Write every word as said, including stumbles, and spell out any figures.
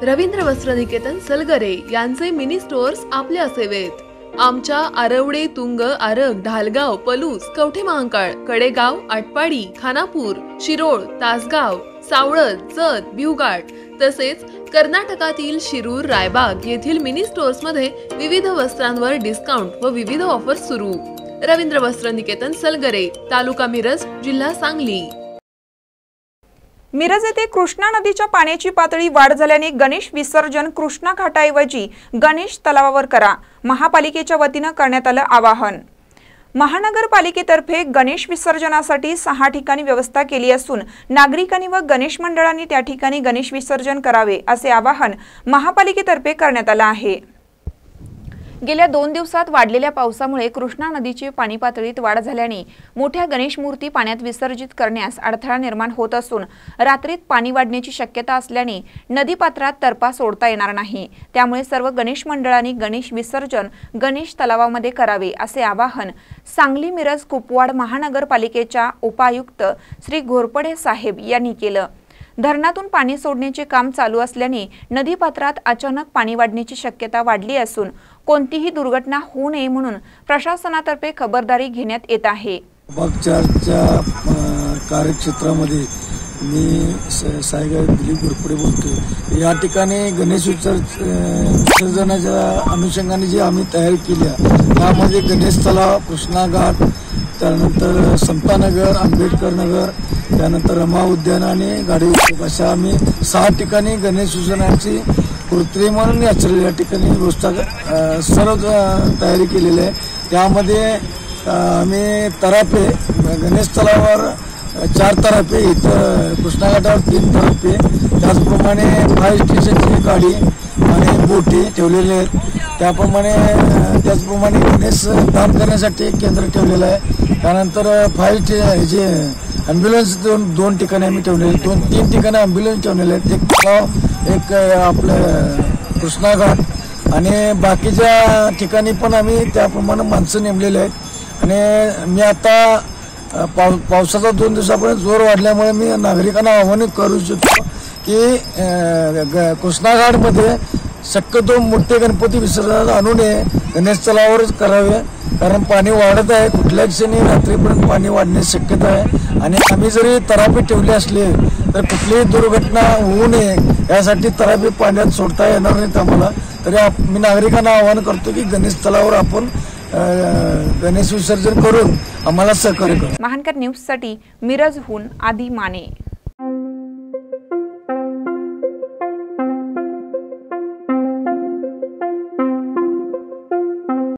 रवींद्र वस्त्रनिकेतन सलगरे यांचे mini stores आपल्या सेवेत। आमच्या आरवडे, तुंग, आरग, ढालगाव, पलूस, कवठे महांकाळ, कडेगाव, आटपाडी, खानापूर, शिरोळ, तासगाव, सावळद, जत, भिवघाट तसेच कर्नाटकातील शिरूर, रायबाग येथील मिनी स्टोअर्स मध्ये विविध वस्त्रांवर डिस्काउंट व विविध ऑफर्स सुरू। रवींद्र वस्त्रनिकेतन सलगरे, तालुका मिरज, जिल्हा सांगली। मिरज येथे कृष्णा नदीच्या पाण्याची पातळी वाढ झाल्याने गणेश विसर्जन कृष्णा घाटाऐवजी गणेश तलावावर करा, महापालिकेच्या वतीने करण्यात आलं आवाहन। महानगरपालिकेतर्फे गणेश विसर्जनासाठी सहा ठिकाणी व्यवस्था केली असून नागरिकांनी व गणेश मंडळांनी त्या ठिकाणी गणेश विसर्जन करावे असे आवाहन महापालिकेतर्फे करण्यात आले आहे। गेल्या दोन दिवसात वाढलेल्या पावसामुळे कृष्णा नदीची पाणी पातळीत वाढ झाल्याने मोठ्या गणेश मूर्ती पाण्यात विसर्जित करण्यास अडथळा निर्माण होत असून रात्रीत पाणी वाढण्याची शक्यता असल्याने नदीपात्रात तरपा सोडता येणार नाही। त्यामुळे सर्व गणेश मंडळांनी गणेश विसर्जन गणेश तलावामध्ये करावे असे आवाहन सांगली मिरज कुपवाड महानगरपालिकेच्या उपायुक्त श्री घोरपडे साहेब यांनी केलं। धरणातून पाणी सोडण्याचे काम चालू असल्याने नदीपात्रात अचानक पाणी वाढण्याची शक्यता वाढली असून कोणतीही दुर्घटना होऊ नये म्हणून प्रशासनातर्फे खबरदारी घेण्यात येत आहे। बगचारच्या कार्यक्षेत्रामध्ये मी सायगाव दिलीप घोरपडे बोलतोय। या ठिकाणी गणेश विसर्जनाच्या अनुषंगाने जी आम्ही तयारी केली त्यामध्ये गणेश तलाव, कृष्णा घाट, त्यानंतर समतानगर, आंबेडकर नगर, त्यानंतर रमा उद्यान आणि गाडी उद्योग अशा आम्ही सहा ठिकाणी गणेश विसर्जनाची कृत्रिम आणि नॅचरल या ठिकाणी व्यवस्था सर्व तयारी केलेली आहे। त्यामध्ये आम्ही तराफे गणेश तलावावर चार तराफे, इथं कृष्णा घाटावर तीन तराफे, त्याचप्रमाणे फायर स्टेशनची गाडी आणि बोटी ठेवलेले आहेत। त्याप्रमाणे त्याचप्रमाणे गणेश दान करण्यासाठी एक केंद्र ठेवलेलं आहे। त्यानंतर फायर जे ॲम्ब्युलन्स दोन दोन ठिकाणी आम्ही ठेवलेले, दोन तीन ठिकाणी ॲम्ब्युलन्स ठेवलेले आहेत, एक तलाव, एक आपलं कृष्णा घाट आणि बाकीच्या ठिकाणी पण आम्ही त्याप्रमाणे माणसं नेमलेले आहेत। आणि मी आता पाव पावसाचा दोन दिवसापर्यंत जोर वाढल्यामुळे मी नागरिकांना आवाहन करू इच्छितो की कृष्णा घाटमध्ये शक्यतो मोठे गणपती विसर्जन आणू नये, गणेश तलावावरच करावे, कारण पाणी वाढत आहे। कुठल्या क्षणी रात्रीपर्यंत पाणी वाढण्याची शक्यता आहे आणि आम्ही जरी तराफे ठेवले असले तर कुठलीही दुर्घटना होऊ नये यासाठी तराफे पाण्यात सोडता येणार नाहीत आम्हाला। तरी मी नागरिकांना आवाहन करतो की गणेश तलावावर आपण गणेश विसर्जन करून आम्हाला सहकार्य करा। महानकर न्यूज साठी मिरजहून आदी माने।